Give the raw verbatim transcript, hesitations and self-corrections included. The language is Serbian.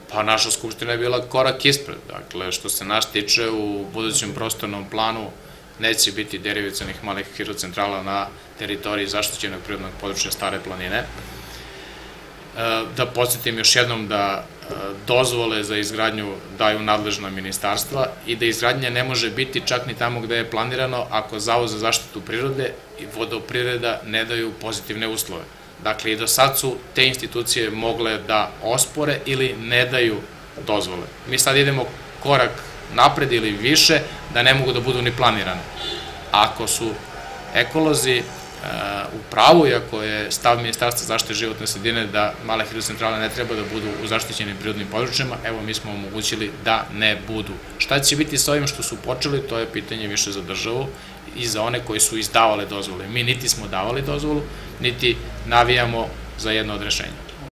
Pa naša skupština je bila korak ispred. Dakle, što se nas tiče, u budućem prostornom planu neće biti derivacionih malih hidrocentrala na teritoriji zaštićenog prirodnog područja Stare planine. Da podsjetim još jednom da dozvole za izgradnju daju nadležna ministarstva i da izgradnja ne može biti čak ni tamo gde je planirano ako Zavod za zaštitu prirode i vodoprivreda ne daju pozitivne uslove. Dakle, i do sad su te institucije mogle da ospore ili ne daju dozvole. Mi sad idemo korak napred ili više da ne mogu da budu ni planirane. Ako su ekolozi u pravu, iako je stav Ministarstva zaštite životne sredine da male hidrocentrale ne treba da budu u zaštićenim prirodnim područjima, evo mi smo omogućili da ne budu. Šta će biti sa ovim što su počeli, to je pitanje više za državu i za one koji su izdavale dozvole. Mi niti smo davali dozvolu, niti navijamo za jedno od rešenja.